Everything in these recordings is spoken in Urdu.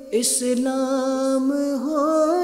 اسلام ہو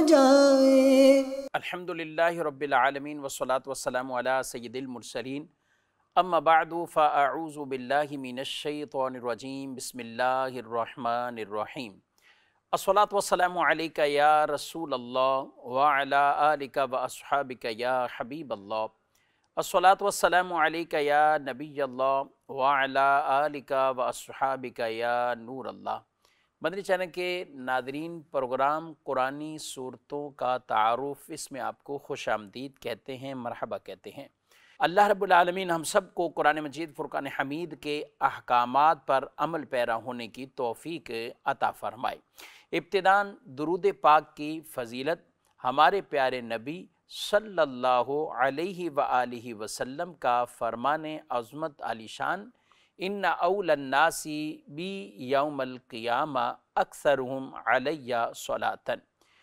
جائے۔ الحمدللہ رب العالمین والصلاة والسلام علی سید المرسلین، اما بعد فاعوذ باللہ من الشیطان الرجیم، بسم اللہ الرحمن الرحیم۔ الصلاة والسلام علیک یا رسول اللہ وعلی آلک واصحابک یا حبیب اللہ۔ الصلاة والسلام علیک یا نبی اللہ وعلی آلک واصحابک یا نور اللہ۔ مدنی چینل کے ناظرین، پروگرام قرآنی صورتوں کا تعارف، اس میں آپ کو خوش آمدید کہتے ہیں، مرحبا کہتے ہیں۔ اللہ رب العالمین ہم سب کو قرآن مجید فرقان حمید کے احکامات پر عمل پیرا ہونے کی توفیق عطا فرمائے۔ ابتداً درود پاک کی فضیلت ہمارے پیارے نبی صلی اللہ علیہ وآلہ وسلم کا فرمان عظمت علی شان، ان اول الناس بی یوم القیامہ اکثرہم علی صلاۃً،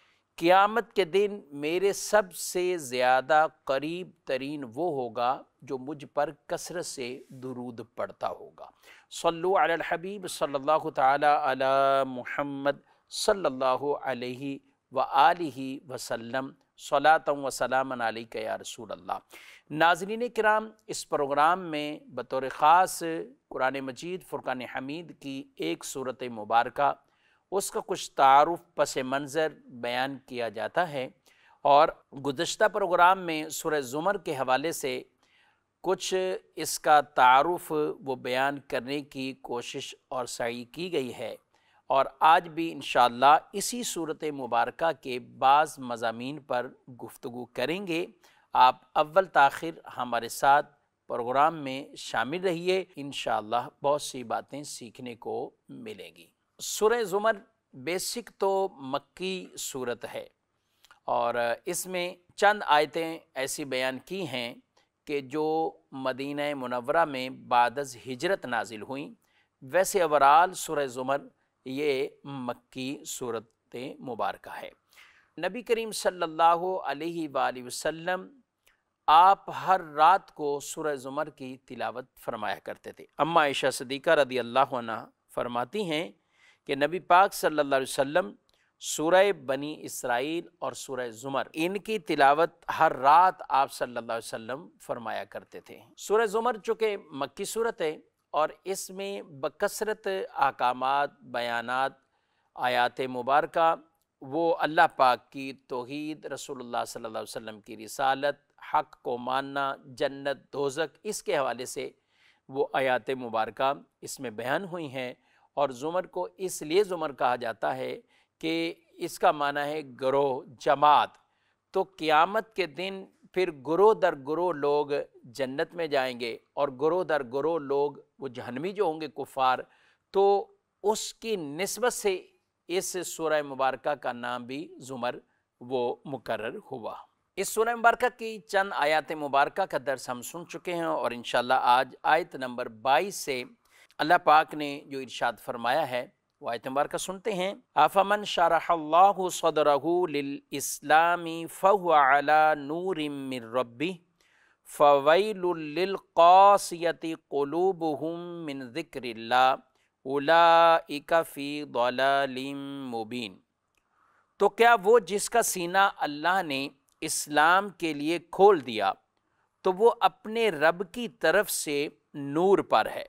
قیامت کے دن میرے سب سے زیادہ قریب ترین وہ ہوگا جو مجھ پر کثرت سے درود پڑھتا ہوگا۔ صلو علی الحبیب صلی اللہ تعالی علی محمد صلی اللہ علیہ وآلہ وسلم، صلاۃ و سلام علیک یا رسول اللہ۔ ناظرین کرام، اس پروگرام میں بطور خاص قرآن مجید فرقان حمید کی ایک صورت مبارکہ، اس کا کچھ تعارف پس منظر بیان کیا جاتا ہے، اور گزشتہ پروگرام میں سورہ زمر کے حوالے سے کچھ اس کا تعارف وہ بیان کرنے کی کوشش اور سعی کی گئی ہے، اور آج بھی انشاءاللہ اسی صورت مبارکہ کے بعض مضامین پر گفتگو کریں گے۔ آپ اول تاخیر ہمارے ساتھ پروگرام میں شامل رہیے، انشاءاللہ بہت سی باتیں سیکھنے کو ملیں گی۔ سورہ زمر بیسک تو مکی صورت ہے، اور اس میں چند آیتیں ایسی بیان کی ہیں کہ جو مدینہ منورہ میں بعد از ہجرت نازل ہوئیں۔ ویسے اوورال سورہ زمر یہ مکی صورت مبارکہ ہے۔ نبی کریم صلی اللہ علیہ وآلہ وسلم آپ ہر رات کو سورہ زمر کی تلاوت فرمایا کرتے تھے۔ اما عائشہ صدیقہ رضی اللہ عنہ فرماتی ہیں کہ نبی پاک صلی اللہ علیہ وسلم سورہ بنی اسرائیل اور سورہ زمر، ان کی تلاوت ہر رات آپ صلی اللہ علیہ وسلم فرمایا کرتے تھے۔ سورہ زمر چونکہ مکی صورت ہے، اور اس میں بکثرت احکامات، بیانات، آیات مبارکہ وہ اللہ پاک کی توحید، رسول اللہ صلی اللہ علیہ وسلم کی رسالت، حق کو ماننا، جنت، دوزخ، اس کے حوالے سے وہ آیات مبارکہ اس میں بیان ہوئی ہیں۔ اور زمر کو اس لیے زمر کہا جاتا ہے کہ اس کا معنی ہے گروہ، جماعت۔ تو قیامت کے دن پھر گروہ در گروہ لوگ جنت میں جائیں گے، اور گروہ در گروہ لوگ وہ جہنمی جو ہوں گے، کفار۔ تو اس کی نسبت سے اس سورہ مبارکہ کا نام بھی زمر وہ مقرر ہوا۔ اس سورہ مبارکہ کی چند آیات مبارکہ کا درس ہم سن چکے ہیں، اور انشاءاللہ آج آیت نمبر 22 سے اللہ پاک نے جو ارشاد فرمایا ہے وہ آیت مبارکہ سنتے ہیں۔ افمن شرح اللہ صدرہ للاسلام فہو علی نور من ربہ فویل للقاسیۃ قلوبہم من ذکر اللہ اولئک فی ضلال مبین۔ تو کیا وہ جس کا سینہ اللہ نے اسلام کے لیے کھول دیا تو وہ اپنے رب کی طرف سے نور پر ہے،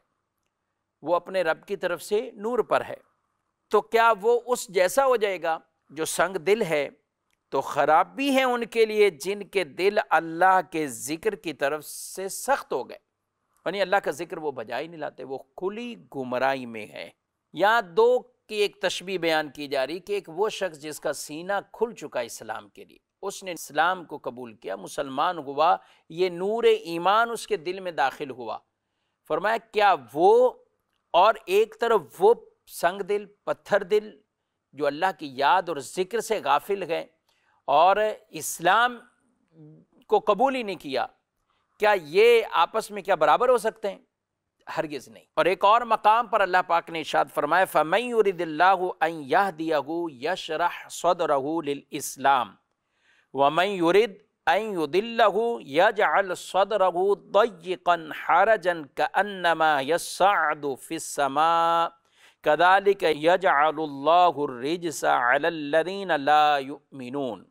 وہ اپنے رب کی طرف سے نور پر ہے، تو کیا وہ اس جیسا ہو جائے گا جو سنگ دل ہے؟ تو خرابی ہے ان کے لیے جن کے دل اللہ کے ذکر کی طرف سے سخت ہو گئے، یعنی اللہ کا ذکر وہ بجا ہی نہیں لاتے، وہ کھلی گمراہی میں ہے۔ یہاں دو کی ایک تشبیہ بیان کی جا رہی کہ ایک وہ شخص جس کا سینہ کھل چکا اسلام کے لیے، اس نے اسلام کو قبول کیا، مسلمان ہوا، یہ نور ایمان اس کے دل میں داخل ہوا۔ فرمایا کیا وہ، اور ایک طرف وہ سنگ دل، پتھر دل جو اللہ کی یاد اور ذکر سے غافل گئے اور اسلام کو قبول ہی نہیں کیا، کیا یہ آپس میں کیا برابر ہو سکتے ہیں؟ ہرگز نہیں۔ اور ایک اور مقام پر اللہ پاک نے ارشاد فرمایا فَمَن يُرِدِ اللَّهُ أَن يَهْدِيَهُ يَشْرَحْ صَدْرَهُ لِلْإِسْلَامِ وَمَن يُرِدْ أَن يُضِلَّهُ يَجْعَلْ صَدْرَهُ ضَيِّقًا حَرَجًا كَأَنَّمَا يَصَّعَّدُ فِي السَّمَاءِ کذالک یجعل اللہ الرجس علی الذین لا یؤمنون،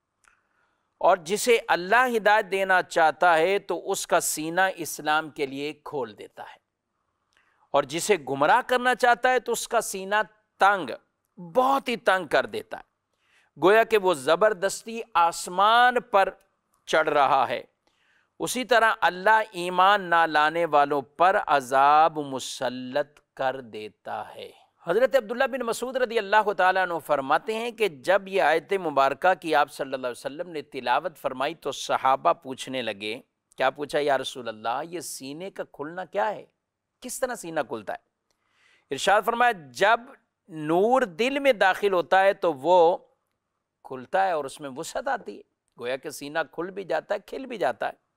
اور جسے اللہ ہدایت دینا چاہتا ہے تو اس کا سینہ اسلام کے لیے کھول دیتا ہے، اور جسے گمراہ کرنا چاہتا ہے تو اس کا سینہ تنگ، بہت ہی تنگ کر دیتا ہے، گویا کہ وہ زبردستی آسمان پر چڑھ رہا ہے۔ اسی طرح اللہ ایمان نہ لانے والوں پر عذاب مسلط کر دیتا ہے۔ حضرت عبداللہ بن مسعود رضی اللہ تعالیٰ عنہ فرماتے ہیں کہ جب یہ آیت مبارکہ کی آپ صلی اللہ علیہ وسلم نے تلاوت فرمائی تو صحابہ پوچھنے لگے، کیا پوچھا یا رسول اللہ، یہ سینے کا کھلنا کیا ہے؟ کس طرح سینہ کھلتا ہے؟ ارشاد فرمایا جب نور دل میں داخل ہوتا ہے تو وہ کھلتا ہے اور اس میں وسعت آتی ہے، گویا کہ سینہ کھل بھی جاتا ہے، کھل بھی جاتا ہے۔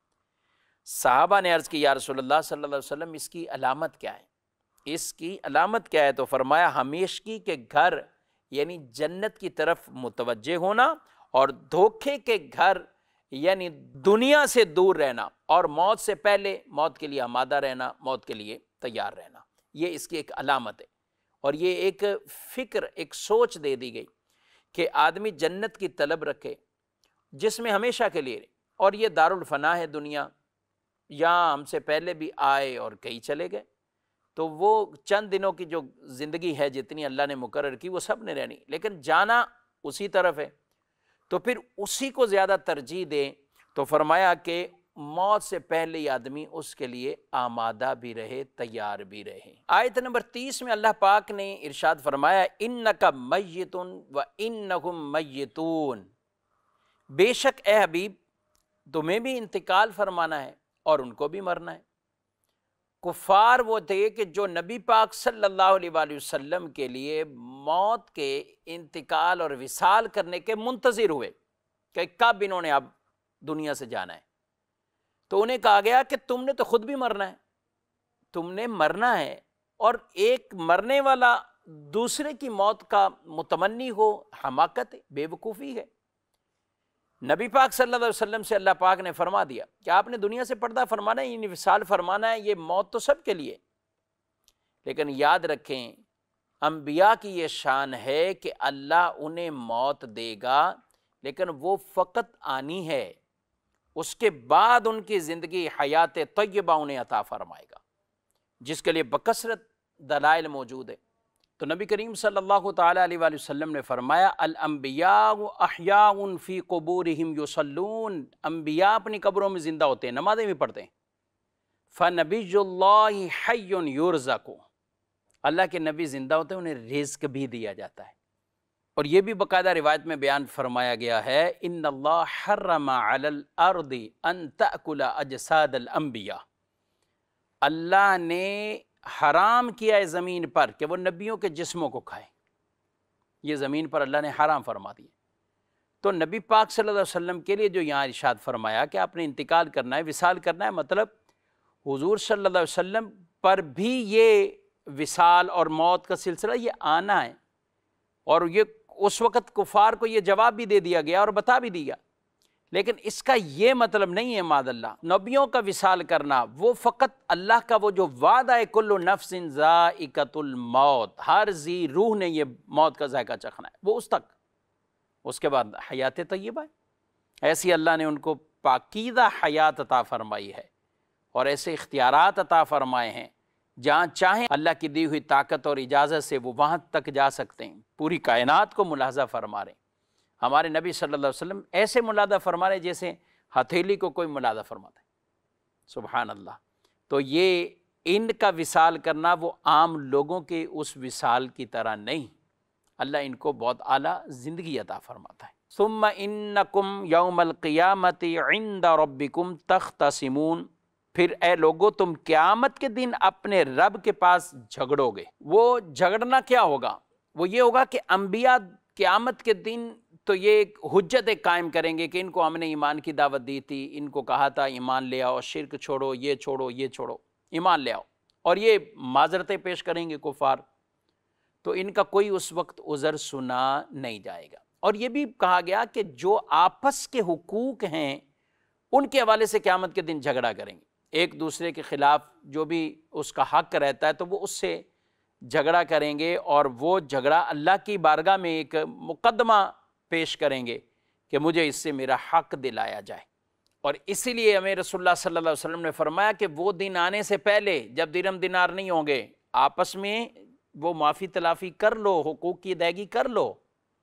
صحابہ نے عرض کی یا رسول اللہ صلی اللہ علیہ وسلم اس کی علامت کیا ہے؟ اس کی علامت کیا ہے؟ تو فرمایا ہمیشگی کے گھر یعنی جنت کی طرف متوجہ ہونا، اور دھوکے کے گھر یعنی دنیا سے دور رہنا، اور موت سے پہلے موت کے لیے آمادہ رہنا، موت کے لیے تیار رہنا، یہ اس کی ایک علامت ہے۔ اور یہ ایک فکر، ایک سوچ دے دی گئی کہ آدمی جنت کی طلب رکھے جس میں ہمیشہ کے لیے رہے، اور یہ دارالفنا ہے دنیا، یہاں ہم سے پہلے بھی آئے اور کئی چلے گئے، تو وہ چند دنوں کی جو زندگی ہے جتنی اللہ نے مقرر کی وہ سب نے رہنی، لیکن جانا اسی طرف ہے، تو پھر اسی کو زیادہ ترجیح دیں۔ تو فرمایا کہ موت سے پہلے ہی آدمی اس کے لیے آمادہ بھی رہے، تیار بھی رہے۔ آیت نمبر 30 میں اللہ پاک نے ارشاد فرمایا اِنَّكَ مَيِّتٌ وَإِنَّهُمْ مَيِّتُونَ، بے شک اے حبیب تمہیں بھی انتقال فرمانا ہے اور ان کو بھی مرنا ہے۔ کفار وہ تھے کہ جو نبی پاک صلی اللہ علیہ وآلہ وسلم کے لیے موت کے انتقال اور وصال کرنے کے منتظر ہوئے کہ کب انہوں نے اب دنیا سے جانا ہے، تو انہیں کہا گیا کہ تم نے تو خود بھی مرنا ہے، تم نے مرنا ہے، اور ایک مرنے والا دوسرے کی موت کا متمنی ہو، حماقت ہے، بے وقوفی ہے۔ نبی پاک صلی اللہ علیہ وسلم سے اللہ پاک نے فرما دیا کہ آپ نے دنیا سے پردہ فرمانا ہے، یعنی وصال فرمانا ہے، یہ موت تو سب کے لیے، لیکن یاد رکھیں انبیاء کی یہ شان ہے کہ اللہ انہیں موت دے گا لیکن وہ فقط آنی ہے، اس کے بعد ان کی زندگی حیات طیبہ انہیں عطا فرمائے گا، جس کے لیے بکثرت دلائل موجود ہے۔ تو نبی کریم صلی اللہ تعالیٰ علیہ وآلہ وسلم نے فرمایا الانبیاء احیاء فی قبورہم یصلون، انبیاء اپنی قبروں میں زندہ ہوتے ہیں، نمازیں بھی پڑھتے ہیں۔ فنبی اللہ حی یرزق، اللہ کے نبی زندہ ہوتے ہیں، انہیں رزق بھی دیا جاتا ہے۔ اور یہ بھی باقاعدہ روایت میں بیان فرمایا گیا ہے ان اللہ حرم علی الارض ان تأکل اجساد الانبیاء، اللہ نے حرام کیا ہے زمین پر کہ وہ نبیوں کے جسموں کو کھائے، یہ زمین پر اللہ نے حرام فرما دیا۔ تو نبی پاک صلی اللہ علیہ وسلم کے لیے جو یہاں ارشاد فرمایا کہ آپ نے انتقال کرنا ہے، وصال کرنا ہے، مطلب حضور صلی اللہ علیہ وسلم پر بھی یہ وصال اور موت کا سلسلہ یہ آنا ہے، اور یہ اس وقت کفار کو یہ جواب بھی دے دیا گیا اور بتا بھی دیا، لیکن اس کا یہ مطلب نہیں ہے معاذ اللہ نبیوں کا وصال کرنا، وہ فقط اللہ کا وہ جو وعدہ ہے کل نفس ذائقۃ الموت، ہر ذی روح نے یہ موت کا ذائقہ چکھنا ہے، وہ اس تک، اس کے بعد حیات طیبہ ہے۔ ایسی اللہ نے ان کو پاکیزہ حیات عطا فرمائی ہے اور ایسے اختیارات عطا فرمائے ہیں، جہاں چاہیں اللہ کی دی ہوئی طاقت اور اجازت سے وہ وہاں تک جا سکتے ہیں، پوری کائنات کو ملاحظہ فرما رہے ہیں۔ ہمارے نبی صلی اللہ علیہ وسلم ایسے ملاحظہ فرما رہے جیسے ہتھیلی کو کوئی ملاحظہ فرماتا ہے، سبحان اللہ۔ تو یہ ان کا وصال کرنا وہ عام لوگوں کے اس وصال کی طرح نہیں، اللہ ان کو بہت اعلیٰ زندگی عطا فرماتا ہے۔ ثم انکم یوم القیامت عند ربکم تختصمون، پھر اے لوگو تم قیامت کے دن اپنے رب کے پاس جھگڑو گے۔ وہ جھگڑنا کیا ہوگا؟ وہ یہ ہوگا کہ انبیاء قیامت کے دن تو یہ ایک حجت قائم کریں گے کہ ان کو ہم نے ایمان کی دعوت دی تھی، ان کو کہا تھا ایمان لے آؤ، شرک چھوڑو، یہ چھوڑو، یہ چھوڑو، ایمان لے آؤ، اور یہ معذرتیں پیش کریں گے کفار، تو ان کا کوئی اس وقت عذر سنا نہیں جائے گا۔ اور یہ بھی کہا گیا کہ جو آپس کے حقوق ہیں ان کے حوالے سے قیامت کے دن جھگڑا کریں گے، ایک دوسرے کے خلاف جو بھی اس کا حق رہتا ہے تو وہ اس سے جھگڑا کریں گے اور وہ جھگڑا اللہ کی بارگاہ میں ایک مقدمہ پیش کریں گے کہ مجھے اس سے میرا حق دلایا جائے۔ اور اسی لیے ہمیں رسول اللہ صلی اللہ علیہ وسلم نے فرمایا کہ وہ دن آنے سے پہلے جب درہم دینار نہیں ہوں گے، آپس میں وہ معافی تلافی کر لو، حقوق کی ادائیگی کر لو،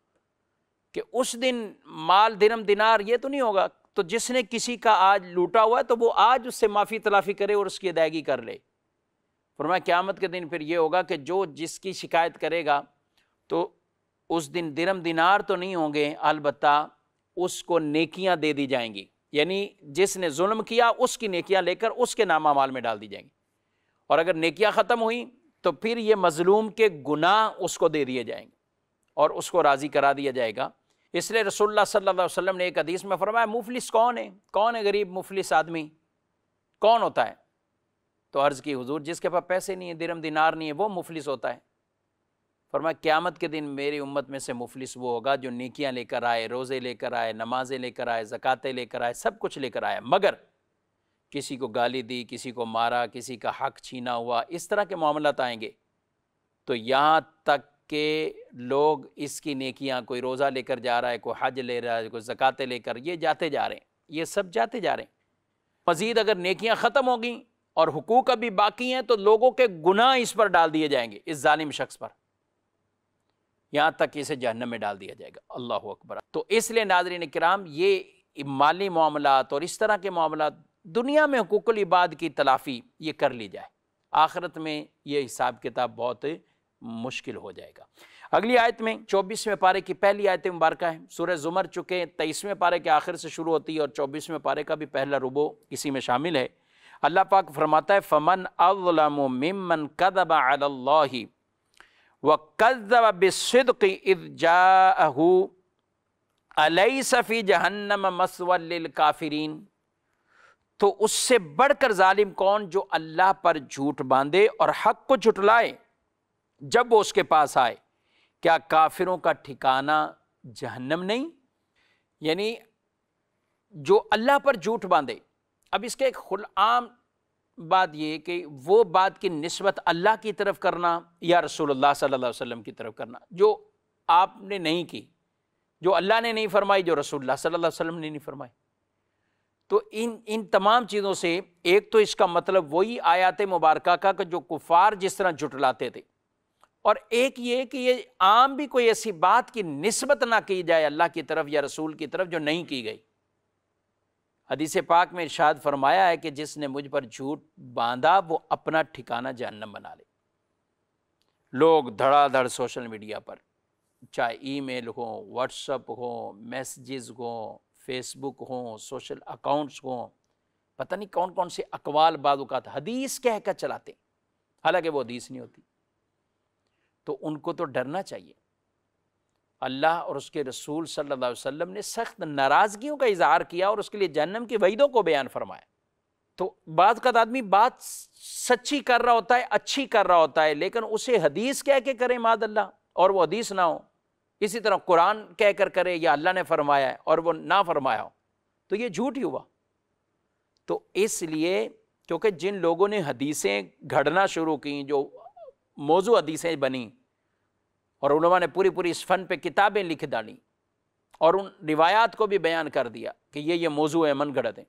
کہ اس دن مال درہم دینار یہ تو نہیں ہوگا۔ تو جس نے کسی کا آج لوٹا ہوا ہے تو وہ آج اس سے معافی تلافی کرے اور اس کی ادائیگی کر لے۔ فرمایا قیامت کے دن پھر یہ ہوگا کہ جو جس کی شکایت کرے گا تو اس دن درہم دینار تو نہیں ہوں گے، البتہ اس کو نیکیاں دے دی جائیں گی، یعنی جس نے ظلم کیا اس کی نیکیاں لے کر اس کے نامہ اعمال میں ڈال دی جائیں گی، اور اگر نیکیاں ختم ہوئیں تو پھر یہ مظلوم کے گناہ اس کو دے دیے جائیں گے اور اس کو راضی کرا دیا جائے گا۔ اس لیے رسول اللہ صلی اللہ علیہ وسلم نے ایک حدیث میں فرمایا مفلس کون ہے؟ کون ہے غریب مفلس آدمی؟ کون ہوتا ہے؟ تو عرض کی حضور جس کے پاس پیسے نہیں ہیں، درہم دینار نہیں ہے، وہ مفلس ہوتا ہے۔ فرمایا قیامت کے دن میری امت میں سے مفلس وہ ہوگا جو نیکیاں لے کر آئے، روزے لے کر آئے، نمازیں لے کر آئے، زکاتیں لے کر آئے، سب کچھ لے کر آئے، مگر کسی کو گالی دی، کسی کو مارا، کسی کا حق چھینا ہوا، اس طرح کے معاملات آئیں گے۔ تو یہاں تک کہ لوگ اس کی نیکیاں، کوئی روزہ لے کر جا رہا ہے، کوئی حج لے رہا ہے، کوئی زکاتیں لے کر، یہ جاتے جا رہے ہیں، یہ سب جاتے جا رہے ہیں۔ مزید اگر نیکیاں ختم ہو گئیں اور حقوق ابھی باقی ہیں تو لوگوں کے گناہ اس پر ڈال دیے جائیں گے، اس ظالم شخص پر، یہاں تک کہ اسے جہنم میں ڈال دیا جائے گا۔ اللہ اکبر۔ تو اس لیے ناظرین کرام، یہ مالی معاملات اور اس طرح کے معاملات، دنیا میں حقوق العباد کی تلافی یہ کر لی جائے، آخرت میں یہ حساب کتاب بہت مشکل ہو جائے گا۔ اگلی آیت میں 24ویں پارے کی پہلی آیت مبارکہ ہے، سورہ زمر چکے 23ویں پارے کے آخر سے شروع ہوتی ہے اور 24ویں پارے کا بھی پہلا ربع اسی میں شامل ہے۔ اللہ پاک فرماتا ہے فَمَنْ أَظْلَمُ مِمَّنْ كَذَبَ عَلَى اللَّهِ وَكَذَّبَ بِالصِّدْقِ إِذْ جَاءَهُ أَلَيْسَ فِي جَهَنَّمَ مَثْوًى لِلْكَافِرِينَ۔ تو اس سے بڑھ کر ظالم کون جو اللہ پر جھوٹ باندھے اور حق کو جھٹلائے جب وہ اس کے پاس آئے، کیا کافروں کا ٹھکانہ جہنم نہیں؟ یعنی جو اللہ پر جھوٹ باندھے، اب اس کے ایک عام بات یہ کہ وہ بات کی نسبت اللہ کی طرف کرنا یا رسول اللہ صلی اللہ علیہ وسلم کی طرف کرنا جو آپ نے نہیں کی، جو اللہ نے نہیں فرمائی، جو رسول اللہ صلی اللہ علیہ وسلم نے نہیں فرمائی۔ تو ان تمام چیزوں سے ایک تو اس کا مطلب وہی آیات مبارکہ کا کہ جو کفار جس طرح جھٹلاتے تھے، اور ایک یہ کہ یہ عام بھی کوئی ایسی بات کی نسبت نہ کی جائے اللہ کی طرف یا رسول کی طرف جو نہیں کی گئی۔ حدیث پاک میں ارشاد فرمایا ہے کہ جس نے مجھ پر جھوٹ باندھا وہ اپنا ٹھکانہ جہنم بنا لے۔ لوگ دھڑا دھڑ سوشل میڈیا پر، چاہے ای میل ہوں، واٹس ایپ ہوں، میسیجز ہوں، فیس بک ہوں، سوشل اکاؤنٹس ہوں، پتہ نہیں کون کون سے اقوال بعض اوقات حدیث کہہ کر چلاتے ہیں، حالانکہ وہ حدیث نہیں ہوتی۔ تو ان کو تو ڈرنا چاہیے۔ اللہ اور اس کے رسول صلی اللہ علیہ وسلم نے سخت ناراضگیوں کا اظہار کیا اور اس کے لیے جہنم کی وعیدوں کو بیان فرمایا۔ تو بعض کا آدمی بات سچی کر رہا ہوتا ہے، اچھی کر رہا ہوتا ہے، لیکن اسے حدیث کہہ کے کرے معاذ اللہ اور وہ حدیث نہ ہو، اسی طرح قرآن کہہ کر کرے یا اللہ نے فرمایا ہے اور وہ نہ فرمایا ہو، تو یہ جھوٹ ہی ہوا۔ تو اس لیے کیونکہ جن لوگوں نے حدیثیں گھڑنا شروع کی، جو موضوع حدیثیں بنی اور علماء نے پوری اس فن پہ کتابیں لکھ ڈالیں اور ان روایات کو بھی بیان کر دیا کہ یہ موضوع ہے، من گھڑت ہیں،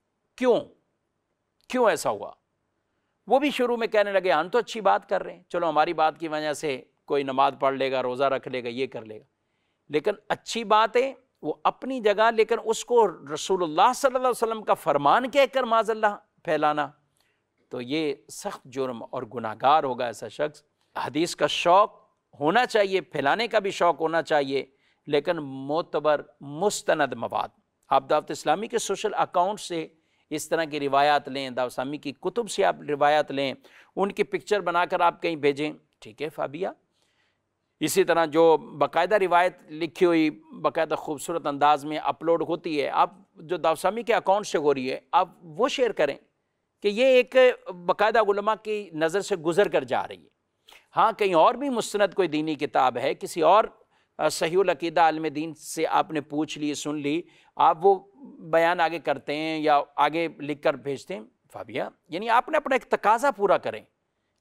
کیوں ایسا ہوا؟ وہ بھی شروع میں کہنے لگے ہم تو اچھی بات کر رہے ہیں، چلو ہماری بات کی وجہ سے کوئی نماز پڑھ لے گا، روزہ رکھ لے گا، یہ کر لے گا، لیکن اچھی بات ہے وہ اپنی جگہ، لیکن اس کو رسول اللہ صلی اللہ علیہ وسلم کا فرمان کہہ کر معاذ اللہ پھیلانا، تو یہ سخت جرم اور گناہگار ہوگا ایسا شخص۔ حدیث کا شوق ہونا چاہیے، پھیلانے کا بھی شوق ہونا چاہیے، لیکن معتبر مستند مواد۔ آپ دعوت اسلامی کے سوشل اکاؤنٹ سے اس طرح کی روایات لیں، دعوت اسلامی کی کتب سے آپ روایات لیں، ان کی پکچر بنا کر آپ کہیں بھیجیں، ٹھیک ہے فابیہ۔ اسی طرح جو باقاعدہ روایت لکھی ہوئی باقاعدہ خوبصورت انداز میں اپلوڈ ہوتی ہے، آپ جو دعوت اسلامی کے اکاؤنٹ سے ہو رہی ہے آپ وہ شیئر کریں کہ یہ ایک باقاعدہ علماء کی نظر سے گزر کر جا رہی ہے۔ ہاں کہیں اور بھی مستند کوئی دینی کتاب ہے، کسی اور صحیح العقیدہ عالم دین سے آپ نے پوچھ لی، سن لی، آپ وہ بیان آگے کرتے ہیں یا آگے لکھ کر بھیجتے ہیں، فابیہ یعنی آپ نے اپنا ایک تقاضا پورا کریں،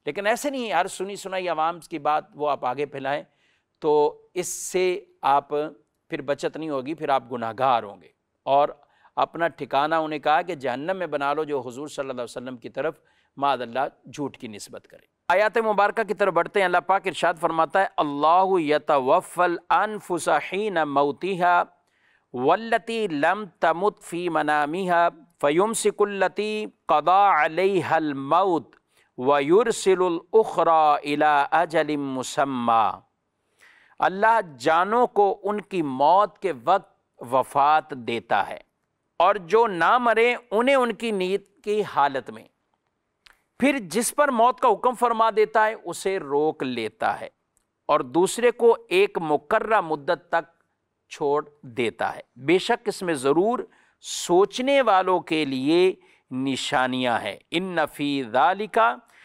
لیکن ایسے نہیں ہر سنی سنائی عوام کی بات وہ آپ آگے پھیلائیں، تو اس سے آپ پھر بچت نہیں ہوگی، پھر آپ گناہ گار ہوں گے، اور اپنا ٹھکانہ انہیں کہا کہ جہنم میں بنا لو جو حضور صلی اللہ علیہ وسلم کی طرف معاذ اللہ جھوٹ کی نسبت کرے۔ آیات مبارکہ کی طرف بڑھتے ہیں۔ اللہ پاک ارشاد فرماتا ہے اللہ یتوفی الانفس حین موتها والتی لم تمت فی منامها فیمسک التی قضى علیہا الموت ویرسل الاخری الی اجل مسمی۔ اللہ جانوں کو ان کی موت کے وقت وفات دیتا ہے، اور جو نہ مرے انہیں ان کی نیند کی حالت میں، پھر جس پر موت کا حکم فرما دیتا ہے اسے روک لیتا ہے، اور دوسرے کو ایک مقررہ مدت تک چھوڑ دیتا ہے۔ بے شک اس میں ضرور سوچنے والوں کے لیے نشانیاں ہیں۔ ان فی ذالک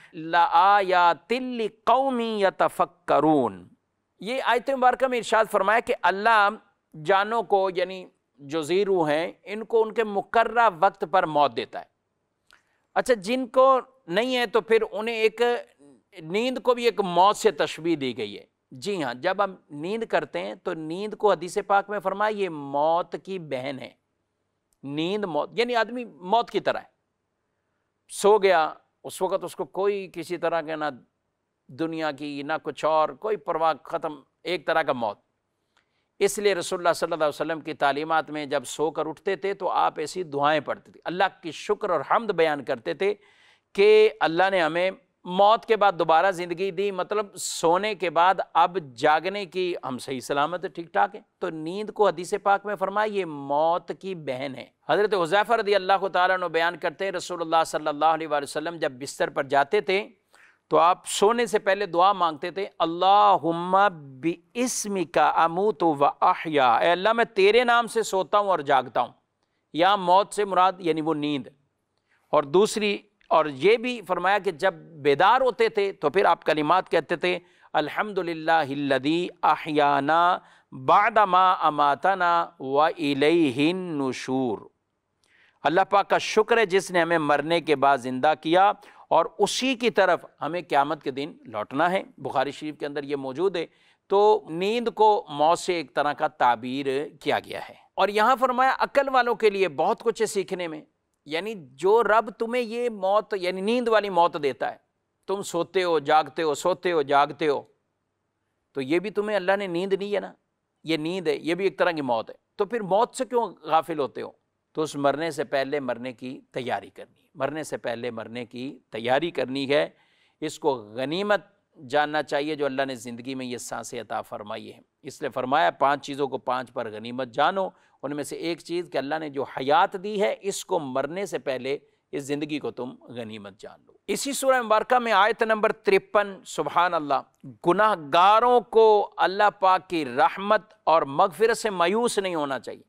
لآیات لقوم یتفکرون۔ یہ آیت مبارکہ میں ارشاد فرمایا کہ اللہ جانوں کو، یعنی جو ذی روح ہیں، ان کو ان کے مقررہ وقت پر موت دیتا ہے۔ اچھا، جن کو نہیں ہے تو پھر انہیں ایک نیند کو بھی ایک موت سے تشبیہ دی گئی ہے۔ جی ہاں، جب ہم نیند کرتے ہیں تو نیند کو حدیث پاک میں فرمایا یہ موت کی بہن ہے۔ نیند موت، یعنی آدمی موت کی طرح ہے، سو گیا اس وقت اس کو کوئی کسی طرح کے نہ دنیا کی نہ کچھ اور، کوئی پرواہ، ختم، ایک طرح کا موت۔ اس لیے رسول اللہ صلی اللہ علیہ وسلم کی تعلیمات میں جب سو کر اٹھتے تھے تو آپ ایسی دعائیں پڑھتے تھے، اللہ کی شکر اور حمد بیان کرتے تھے کہ اللہ نے ہمیں موت کے بعد دوبارہ زندگی دی، مطلب سونے کے بعد اب جاگنے کی ہم صحیح سلامت ٹھیک ٹھاک ہیں۔ تو نیند کو حدیث پاک میں فرمایا یہ موت کی بہن ہے۔ حضرت حذیفہ رضی اللہ تعالیٰ عنہ بیان کرتے ہیں رسول اللہ صلی اللہ علیہ وسلم جب بستر پر جاتے تھے تو آپ سونے سے پہلے دعا مانگتے تھے، اللہم باسمک اموت و احیا، اے اللہ میں تیرے نام سے سوتا ہوں اور جاگتا ہوں۔ یہاں موت سے مراد یعنی وہ نیند، اور دوسری، اور یہ بھی فرمایا کہ جب بیدار ہوتے تھے تو پھر آپ کلمات کہتے تھے الحمدللہ الذی احیانا بعد ما اماتنا والیہ النشور۔ اللہ پاک کا شکر ہے جس نے ہمیں مرنے کے بعد زندہ کیا اور اسی کی طرف ہمیں قیامت کے دن لوٹنا ہے۔ بخاری شریف کے اندر یہ موجود ہے۔ تو نیند کو موت سے ایک طرح کا تعبیر کیا گیا ہے، اور یہاں فرمایا عقل والوں کے لیے بہت کچھ ہے سیکھنے میں۔ یعنی جو رب تمہیں یہ موت، یعنی نیند والی موت دیتا ہے، تم سوتے ہو جاگتے ہو، سوتے ہو جاگتے ہو، تو یہ بھی تمہیں اللہ نے نیند نہیں ہے نا، یہ نیند ہے، یہ بھی ایک طرح کی موت ہے، تو پھر موت سے کیوں غافل ہوتے ہو؟ تو اس مرنے سے پہلے مرنے کی تیاری کرنی ہے، مرنے سے پہلے مرنے کی تیاری کرنی ہے۔ اس کو غنیمت جاننا چاہیے جو اللہ نے زندگی میں یہ سانسیں عطا فرمائی ہیں۔ اس لیے فرمایا 5 چیزوں کو 5 پر غنیمت جانو۔ ان میں سے ایک چیز کہ اللہ نے جو حیات دی ہے اس کو مرنے سے پہلے اس زندگی کو تم غنیمت جان لو۔ اسی سورہ مبارکہ میں آیت نمبر 53، سبحان اللہ، گناہ گاروں کو اللہ پاک کی رحمت اور مغفرت سے مایوس نہیں ہونا چاہیے۔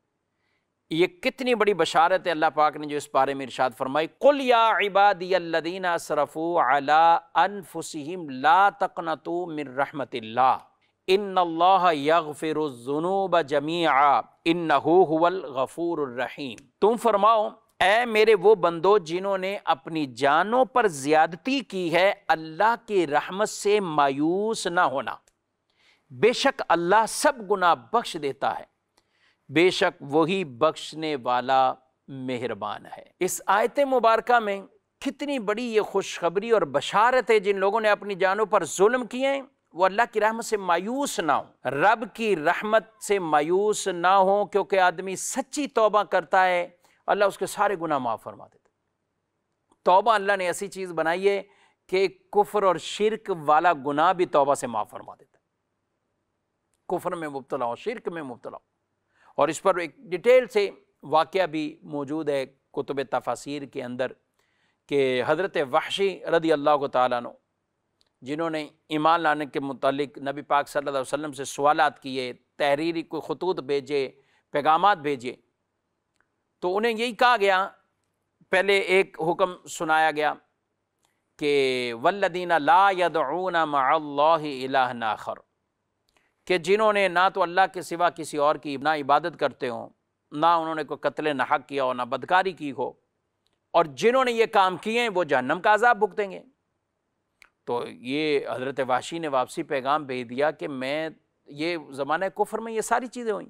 یہ کتنی بڑی بشارت ہے اللہ پاک نے جو اس بارے میں ارشاد فرمائی، قل یا عبادی الذین اسرفوا علی انفسہم لا تقنطوا من رحمت اللہ ان اللہ یغفر الذنوب جمیعا انہ هو الغفور الرحیم۔ تم فرماؤ اے میرے وہ بندو جنہوں نے اپنی جانوں پر زیادتی کی ہے، اللہ کی رحمت سے مایوس نہ ہونا، بے شک اللہ سب گناہ بخش دیتا ہے، بے شک وہی بخشنے والا مہربان ہے۔ اس آیت مبارکہ میں کتنی بڑی یہ خوشخبری اور بشارت ہے، جن لوگوں نے اپنی جانوں پر ظلم کیے ہیں وہ اللہ کی رحمت سے مایوس نہ ہوں، رب کی رحمت سے مایوس نہ ہوں، کیونکہ آدمی سچی توبہ کرتا ہے اللہ اس کے سارے گناہ معاف فرما دیتا ہے۔ توبہ اللہ نے ایسی چیز بنائی ہے کہ کفر اور شرک والا گناہ بھی توبہ سے معاف فرما دیتا ہے۔ کفر میں مبتلا ہو، شرک میں مبتلا ہو، اور اس پر ایک ڈیٹیل سے واقعہ بھی موجود ہے کتب تفاسیر کے اندر کہ حضرت وحشی رضی اللہ تعالیٰ عنہ جنہوں نے ایمان لانے کے متعلق نبی پاک صلی اللہ علیہ وسلم سے سوالات کیے، تحریری کوئی خطوط بھیجے، پیغامات بھیجے، تو انہیں یہی کہا گیا، پہلے ایک حکم سنایا گیا کہ والذین لا یدعون مع اللہ الہ آخر، کہ جنہوں نے نہ تو اللہ کے سوا کسی اور کی نہ عبادت کرتے ہوں، نہ انہوں نے کوئی قتل ناحق کیا ہو، نہ بدکاری کی ہو، اور جنہوں نے یہ کام کیے ہیں وہ جہنم کا عذاب بھگتیں گے۔ تو یہ حضرت وحشی نے واپسی پیغام بھیج دیا کہ میں یہ زمانہ کفر میں یہ ساری چیزیں ہوئیں۔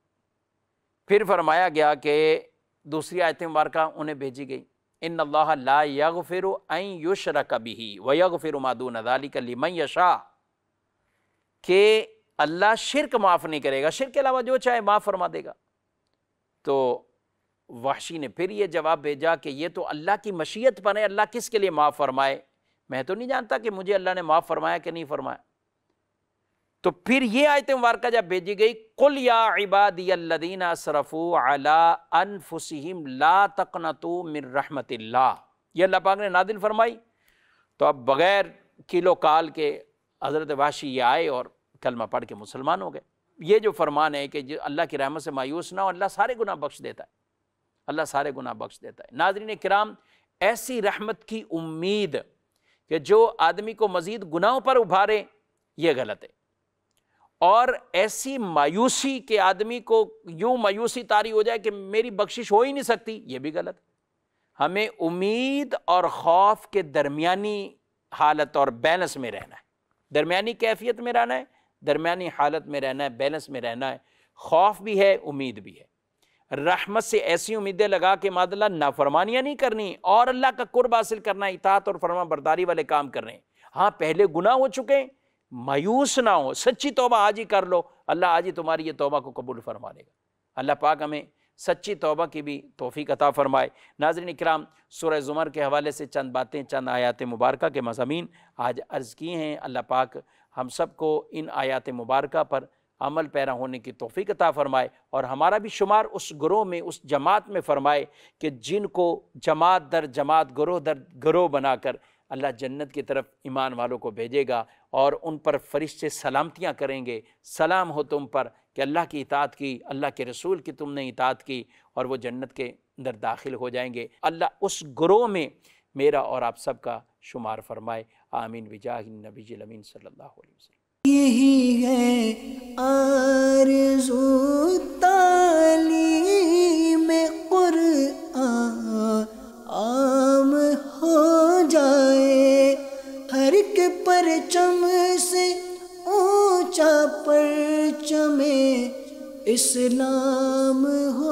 پھر فرمایا گیا کہ دوسری آیت مبارکہ انہیں بھیجی گئی، ان اللہ لا یغفر ان یشرک بہ ویغفر ما دون ذلک لمن یشاء، کہ اللہ شرک معاف نہیں کرے گا، شرک کے علاوہ جو چاہے معاف فرما دے گا۔ تو وحشی نے پھر یہ جواب بھیجا کہ یہ تو اللہ کی مشیت پر ہے، اللہ کس کے لیے معاف فرمائے، میں تو نہیں جانتا کہ مجھے اللہ نے معاف فرمایا کہ نہیں فرمایا۔ تو پھر یہ آیت مبارکہ جب بھیجی گئی، قل یا عبادی الذین اسرفوا علی انفسہم لا تقنطوا من رحمت اللہ، یہ اللہ پاک نے نازل فرمائی۔ تو اب بغیر کیلو کال کے حضرت وحشی یہ آئے اور کلمہ پڑھ کے مسلمان ہو گئے۔ یہ جو فرمان ہے کہ اللہ کی رحمت سے مایوس نہ ہو، اللہ سارے گناہ بخش دیتا ہے، اللہ سارے گناہ بخش دیتا ہے۔ ناظرین کرام، ایسی رحمت کی امید کہ جو آدمی کو مزید گناہوں پر ابھارے، یہ غلط ہے، اور ایسی مایوسی کہ آدمی کو یوں مایوسی طاری ہو جائے کہ میری بخشش ہو ہی نہیں سکتی، یہ بھی غلط ہے۔ ہمیں امید اور خوف کے درمیانی حالت اور بیلنس میں رہنا ہے، درمیانی کیفیت میں رہنا ہے، درمیانی حالت میں رہنا ہے، بیلنس میں رہنا ہے۔ خوف بھی ہے، امید بھی ہے۔ رحمت سے ایسی امیدیں لگا کہ ماد اللہ نافرمانیاں نہیں کرنی اور اللہ کا قرب حاصل کرنا، اطاعت اور فرما برداری والے کام کرنے۔ ہاں پہلے گناہ ہو چکے، مایوس نہ ہو، سچی توبہ آج ہی کر لو، اللہ آج ہی تمہاری یہ توبہ کو قبول فرما لے گا۔ اللہ پاک ہمیں سچی توبہ کی بھی توفیق عطا فرمائے۔ ناظرین اکرام، سورہ زمر کے حوالے سے چند باتیں، چند آیات مبارکہ کے مضامین آج عرض کی ہیں۔ اللہ پاک ہم سب کو ان آیات مبارکہ پر عمل پیرا ہونے کی توفیق عطا فرمائے، اور ہمارا بھی شمار اس گروہ میں، اس جماعت میں فرمائے کہ جن کو جماعت در جماعت، گروہ در گروہ بنا کر اللہ جنت کی طرف ایمان والوں کو بھیجے گا، اور ان پر فرشتے سلامتیاں کریں گے، سلام ہو تم پر کہ اللہ کی اطاعت کی، اللہ کے رسول کی تم نے اطاعت کی، اور وہ جنت کے اندر داخل ہو جائیں گے۔ اللہ اس گروہ میں میرا اور آپ سب کا شمار فرمائے، آمین بجاہ النبی الامین صلی اللہ علیہ وسلم۔ یہی ہے آرزو تعلیم قرآن عام ہو جائے، ہر ایک پرچم سے اونچا پرچم اسلام ہو